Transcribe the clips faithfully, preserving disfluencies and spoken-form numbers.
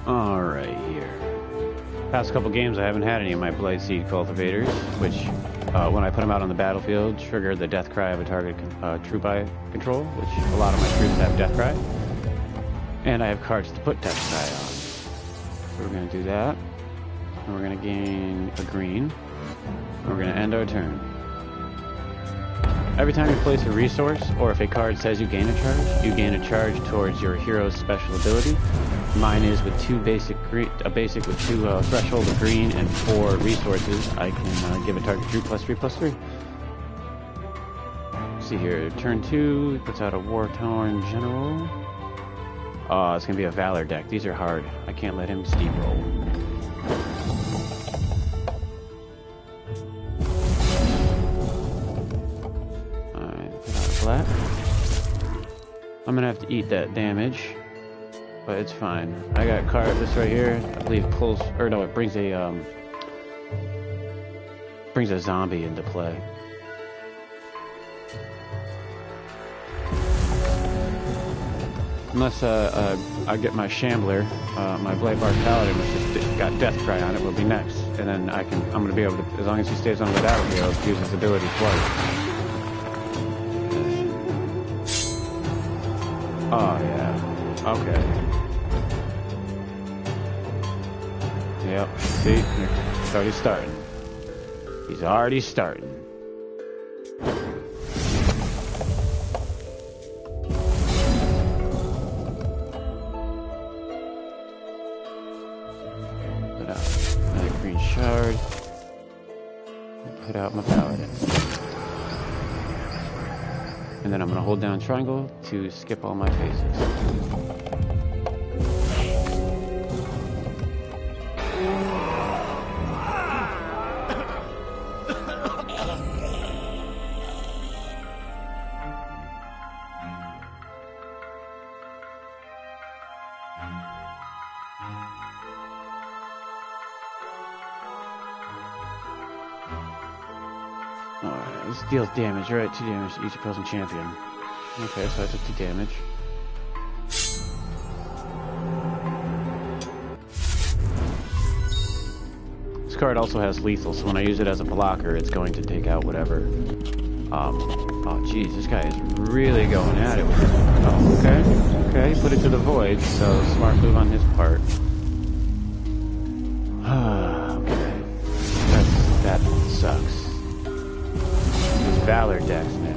Alright, here. Past couple games I haven't had any of my Blightseed cultivators, which, uh, when I put them out on the battlefield, trigger the death cry of a target uh, troop I control, which a lot of my troops have death cry. And I have cards to put death cry on. So we're going to do that. And we're going to gain a green. And we're going to end our turn. Every time you place a resource, or if a card says you gain a charge, you gain a charge towards your hero's special ability. Mine is with two basic green, a basic with two uh, threshold of green and four resources. I can uh, give a target three plus three plus three. Let's see here, turn two, he puts out a War-Torn General. Oh, it's gonna be a Valor deck. These are hard. I can't let him steamroll. Flat. I'm gonna have to eat that damage, but it's fine. I got card this right here. I believe pulls, or no, it brings a um, brings a zombie into play. Unless uh, uh, I get my Shambler, uh, my Blightbark Paladin, which has got Death Cry on it, will be next, and then I can. I'm gonna be able to, as long as he stays on the battlefield, use his ability twice. Oh, yeah. Okay. Yep. See? He's already starting. He's already starting. Put out another green shard. Put out my paladin. And then I'm going to hold down triangle to skip all my phases. Alright, this deals damage, right? Two damage to each opposing champion. Okay, so I took two damage. This card also has lethal, so when I use it as a blocker, it's going to take out whatever. Um, oh jeez, this guy is really going at it with it. Oh, okay. Okay, put it to the void, so smart move on his part. Okay. That's, that sucks. These Valor decks, man.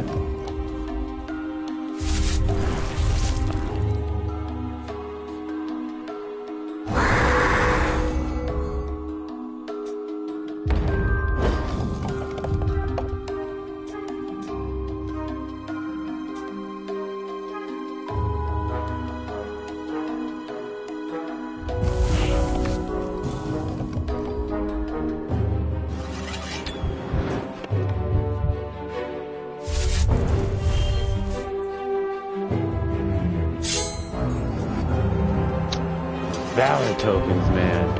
Valor tokens, man.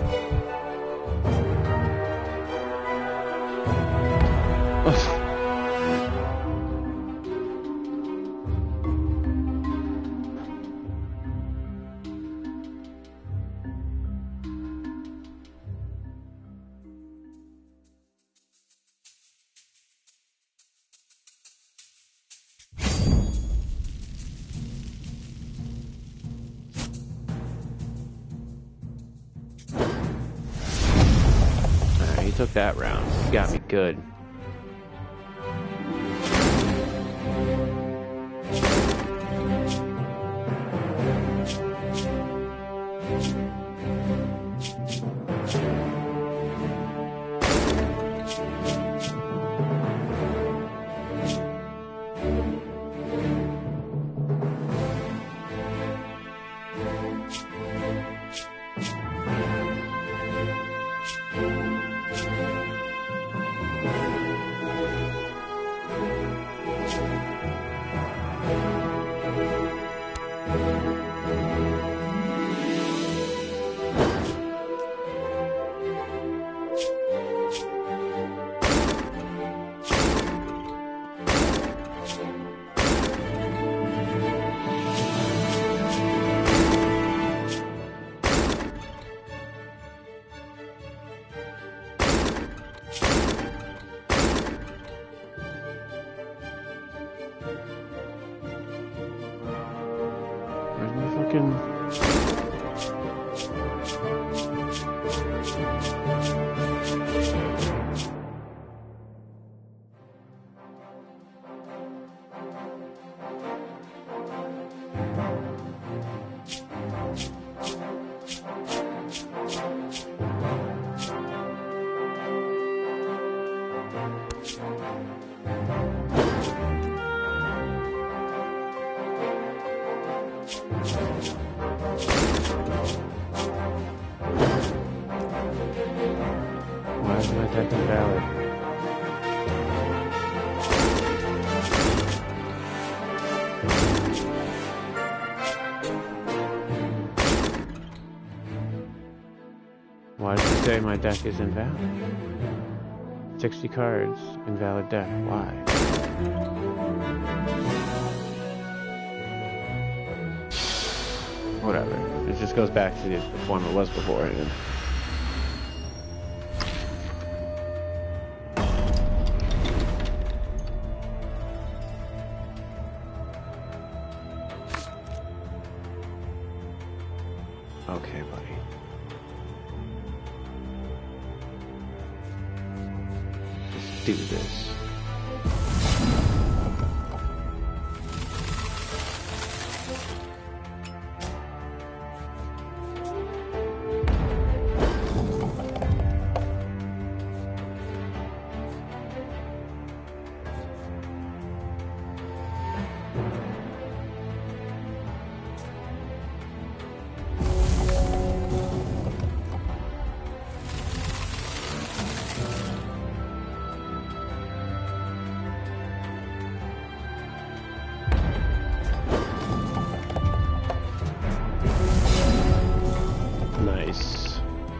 Took that round. You got me good. working. Why is my deck invalid? Why does it say my deck is invalid? sixty cards, invalid deck. Why? Whatever. It just goes back to the form it was before. And okay, buddy. Let's do this. Nice.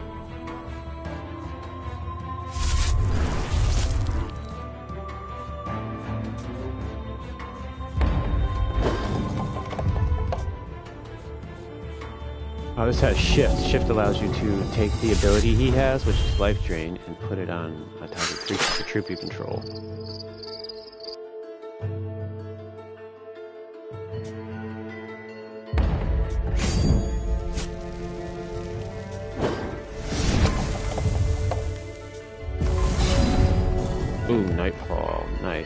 Oh, this has shift. Shift allows you to take the ability he has, which is life drain, and put it on a target creature, troop you control. Ooh, Nightfall. Nice.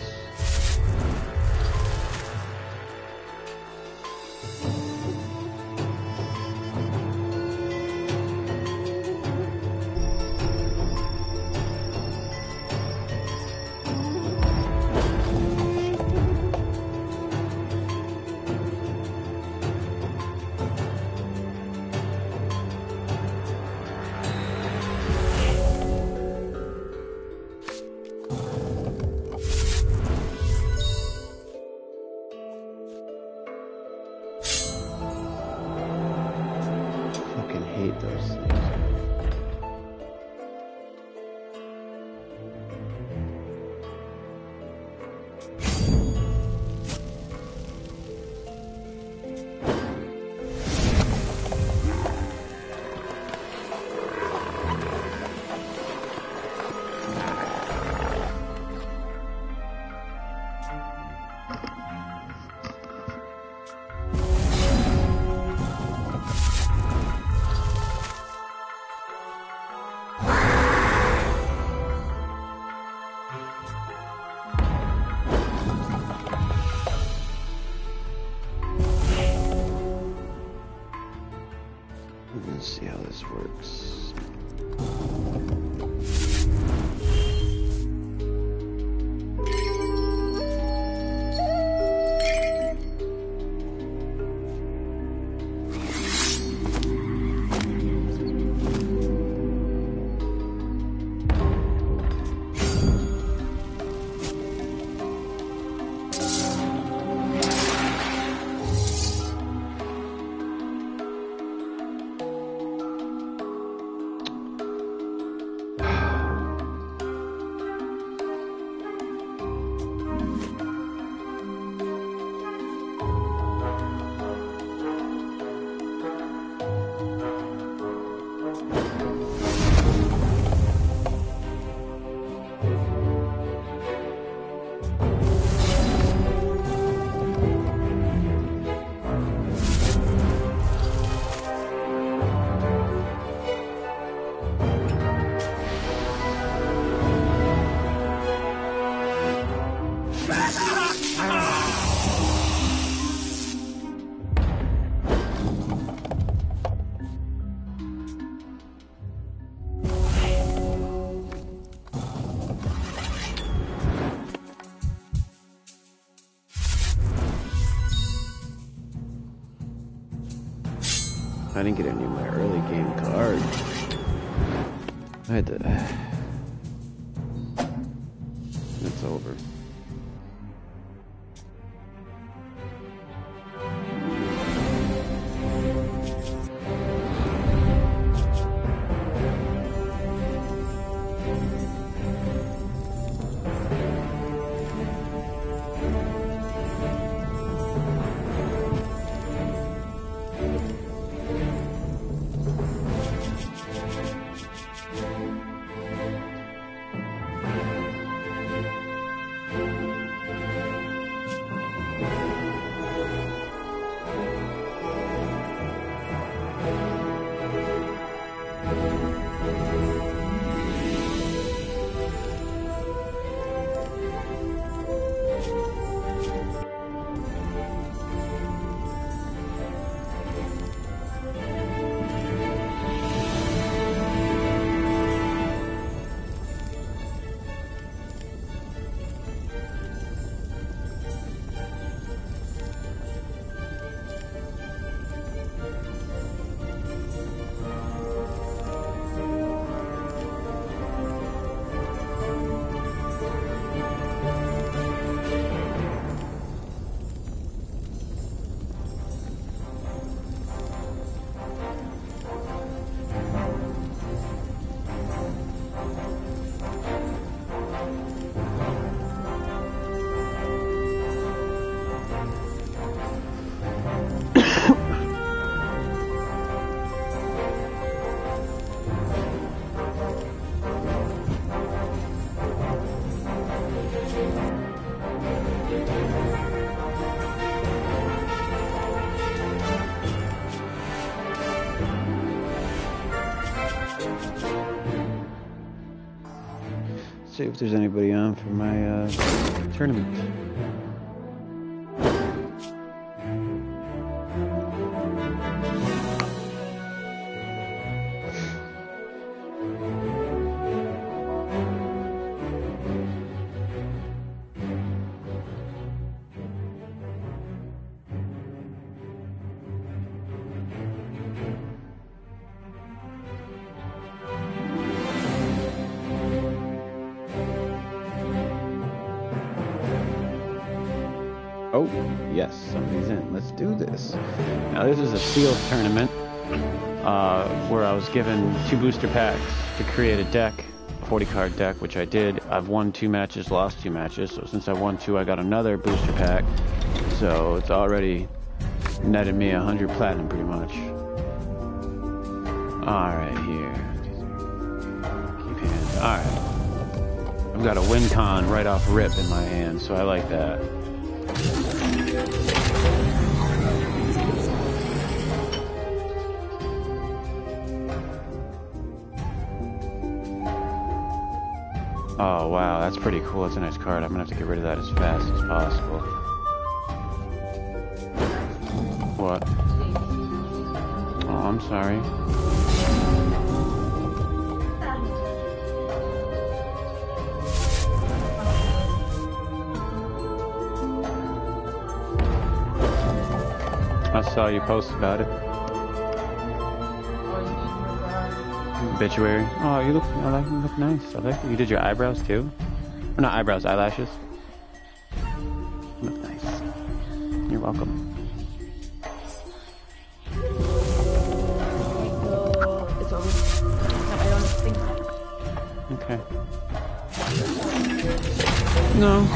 Hate those things. Let's see how this works. I didn't get any of my early game cards. I had to... It's over. See if there's anybody on for my uh, tournament. Oh, yes, somebody's in. Let's do this. Now, this is a sealed tournament uh, where I was given two booster packs to create a deck, a forty card deck, which I did. I've won two matches, lost two matches. So since I won two, I got another booster pack. So it's already netted me one hundred platinum, pretty much. All right, here. Keep hands. All right. I've got a win con right off rip in my hand, so I like that. Oh wow, that's pretty cool. That's a nice card. I'm gonna have to get rid of that as fast as possible. What? Oh, I'm sorry. I saw you post about it. Obituary. Oh, you look. I like. You look nice. I like. You did your eyebrows too. Or not eyebrows, eyelashes. You look nice. You're welcome. It's over. No, I don't think so. Okay. No.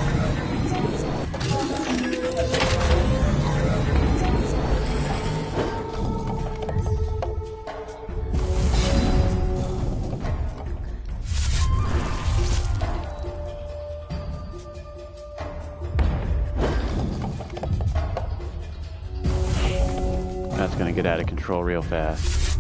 That's gonna get out of control real fast.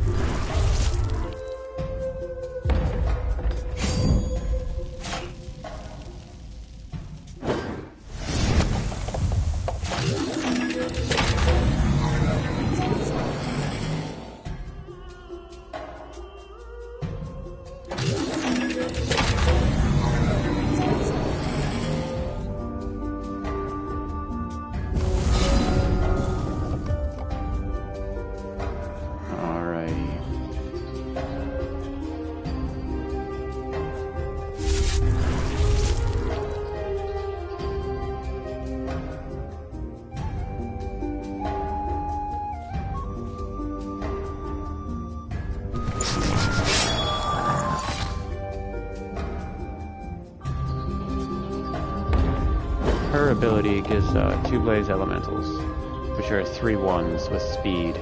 her ability gives uh, two Blaze Elementals, which are three ones with speed.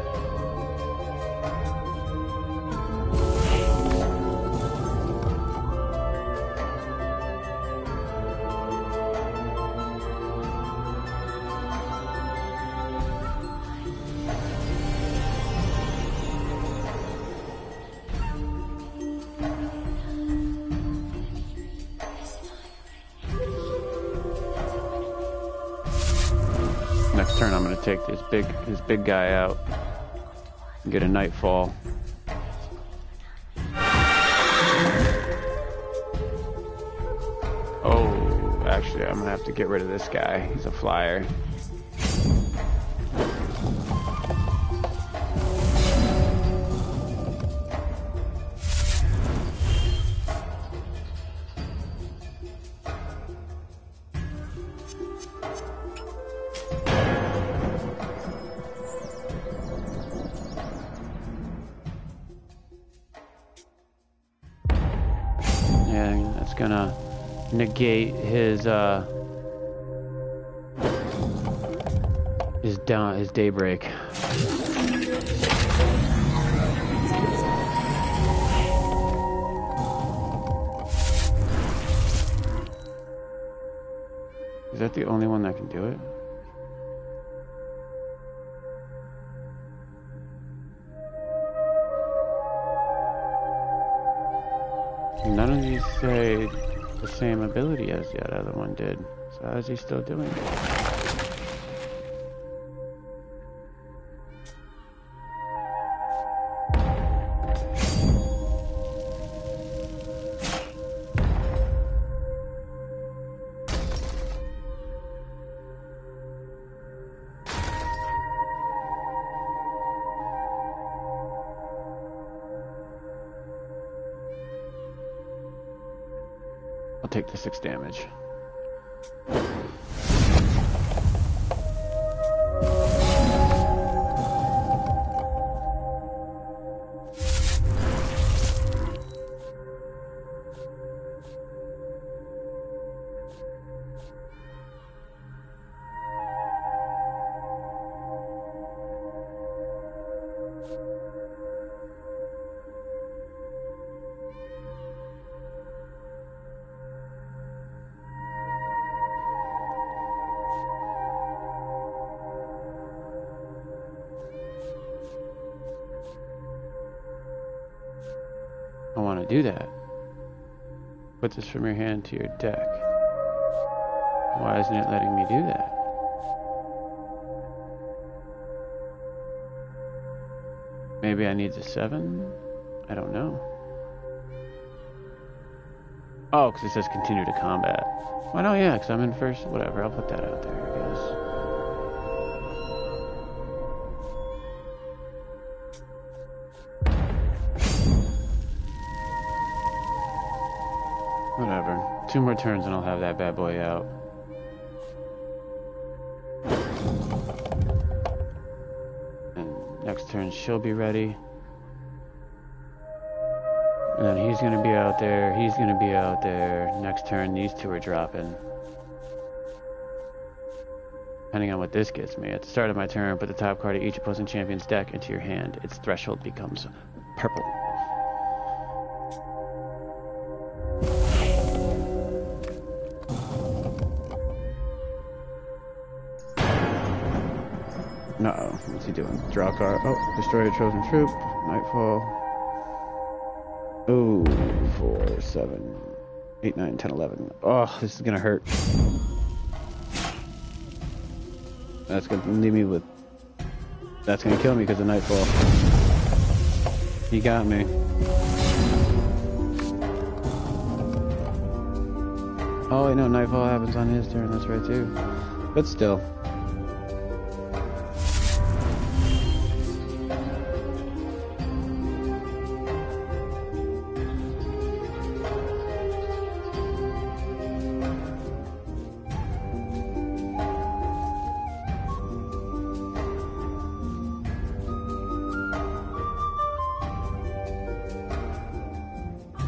Next turn I'm going to take this big his big guy out and get a Nightfall. Oh, actually I'm going to have to get rid of this guy. He's a flyer. Gonna negate his uh his down his daybreak. Is that the only one that can do it? None of these say the same ability as the other one did. So how is he still doing it? I'll take the six damage. I want to do that. Put this from your hand to your deck. Why isn't it letting me do that? Maybe I need the seven? I don't know. Oh, because it says continue to combat. Why no, yeah, because I'm in first. Whatever, I'll put that out there, I guess. Whatever. Two more turns and I'll have that bad boy out. And next turn she'll be ready. And then he's gonna be out there, he's gonna be out there. Next turn these two are dropping. Depending on what this gets me. At the start of my turn, put the top card of each opposing champion's deck into your hand. Its threshold becomes purple. Uh-oh, what's he doing? Draw a card. Oh, destroy a chosen troop. Nightfall. Oh, four, seven, eight, nine, ten, eleven. Oh, this is gonna hurt. That's gonna leave me with... That's gonna kill me because of Nightfall. He got me. Oh, wait, no, Nightfall happens on his turn. That's right, too. But still.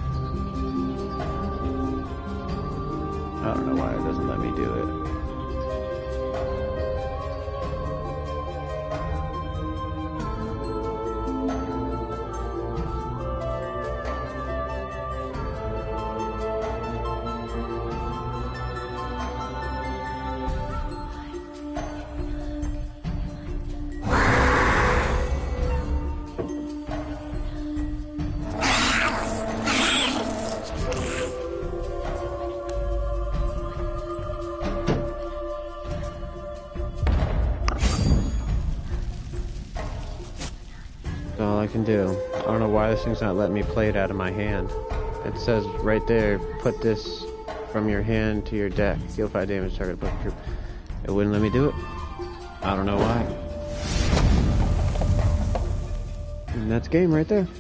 I don't know why it doesn't let me do it. That's all I can do. I don't know why this thing's not letting me play it out of my hand. It says right there, put this from your hand to your deck. Deal five damage, target a troop. It wouldn't let me do it. I don't know why. And that's game right there.